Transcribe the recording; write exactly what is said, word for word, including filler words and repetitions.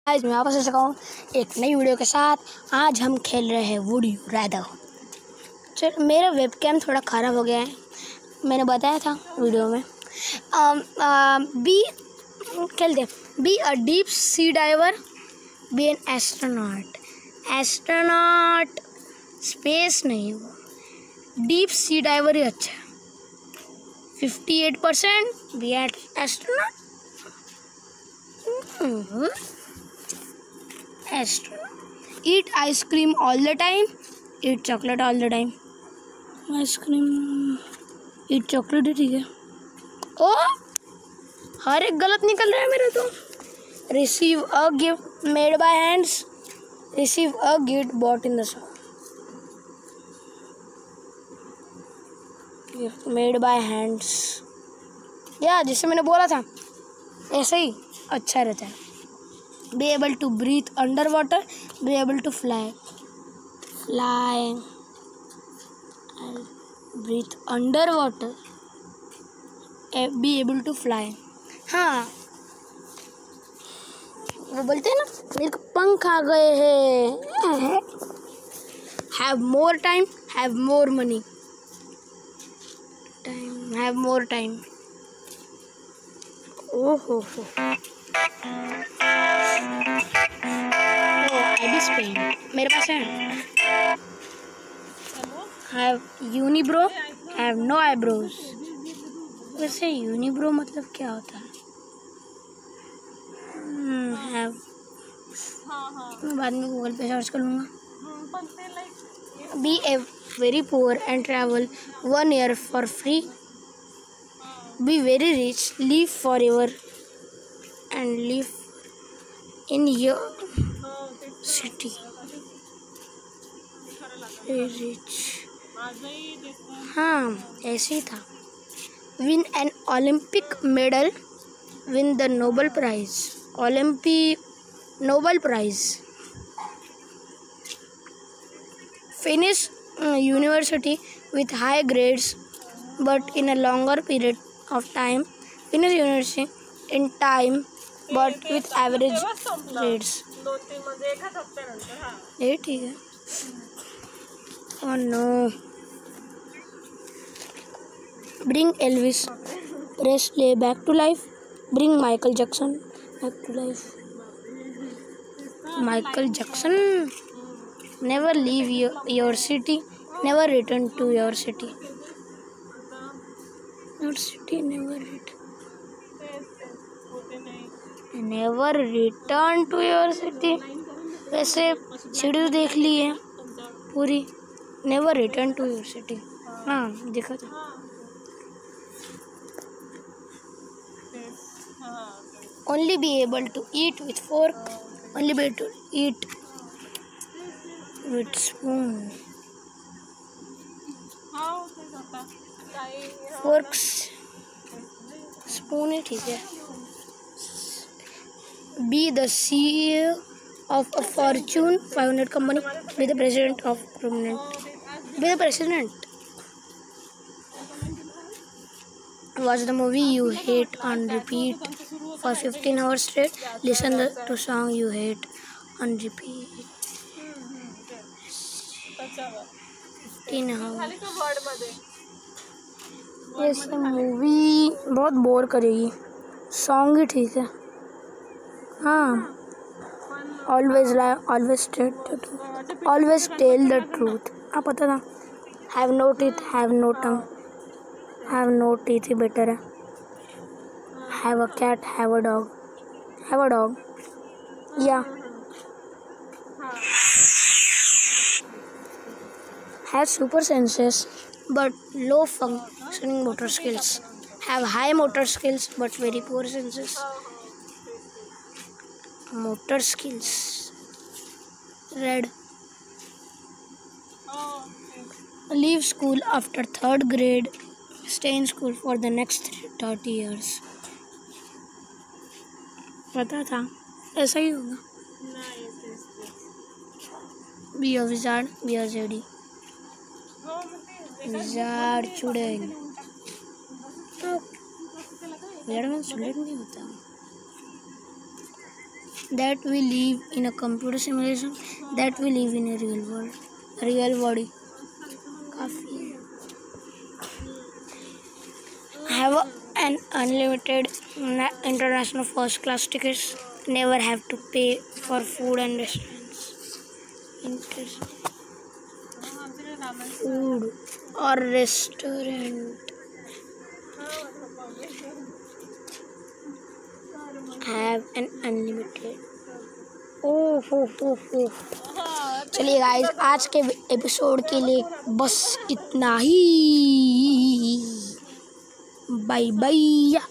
आज मैं वापस आ चुका हूँ एक नई वीडियो के साथ। आज हम खेल रहे हैं वुड यू रादर। चल, मेरा वेबकैम थोड़ा ख़राब हो गया है, मैंने बताया था वीडियो में। बी खेलते हैं। Be a deep sea diver, be an astronaut. Astronaut space नहीं, वो डीप सी डाइवर ही अच्छा है। Fifty eight percent be at एस्ट्रोनॉट। Astronaut. Eat ice cream all the time. Eat chocolate all the time. Ice cream. Eat chocolate ही ठीक है। ओ, हर एक गलत निकल रहा है मेरा तो। Receive a gift made by hands. Receive a gift bought in the shop. Gift made by hands. या जैसे मैंने बोला था ऐसे ही अच्छा रहता है। Be able to breathe underwater, be able to fly, fly, and breathe underwater, be able to fly. हाँ, वो बोलते हैं ना मेरे को पंख आ गए हैं। Have more time, have more money. Time, have more time. Oh हो हो। मेरे पास है। Have unibrow, have no eyebrows. वैसे unibrow मतलब क्या होता है? hmm, have मैं बाद में गूगल पे सर्च कर लूँगा। Be a very poor and travel one year for free. Be very rich, live forever and live in your city. Rich, हाँ ऐसे ही था। Win an Olympic medal, win the Nobel prize. Olympic Nobel prize. Finish university with high grades but in a longer period of time. Finish university in time but with average grades. ये ठीक है। Oh no. Bring Elvis Presley back to life. Bring Michael Jackson back to life. Michael Jackson never leave your, your city. Never return to your city. Your city never return. Never return to your city. वैसे सीढ़ी देख ली है पूरी। Never return to your city. हाँ देखा था। Only be able to eat with fork. Only be able to eat with spoon. Forks, spoon ही ठीक है। Be the C E O of a Fortune five hundred company. Be the president of prominent. Be the president. Watch the movie you hate on repeat for fifteen hours straight. Listen the, to song you hate on repeat. fifteen hours. ये movie बहुत bore करेगी, song ही ठीक है। हाँ, always lie, always tell the truth, always tell the truth. हाँ पता था। Have no teeth, have no tongue. Have no teeth ही बेटर है। Have a cat, have a dog. Have a dog. Yeah. Have super senses but low functioning motor skills. Have high motor skills but very poor senses. Motor skills. Red. Leave school after third grade. Stay in school for the next thirty years. पता था ऐसा ही होगा। Be a wizard, be a Jedi. Wizard चुड़ैल। तो wizard में चुड़ैल नहीं होता। that we live in a computer simulation, that we live in a real world. Real body काफ़ी है. Have an unlimited na- international first class tickets. Never have to pay for food and restaurants. Interest. Food or restaurant. Have an unlimited. ओह हो हो हो. चलिए guys, आज के episode के लिए बस इतना ही. Bye bye.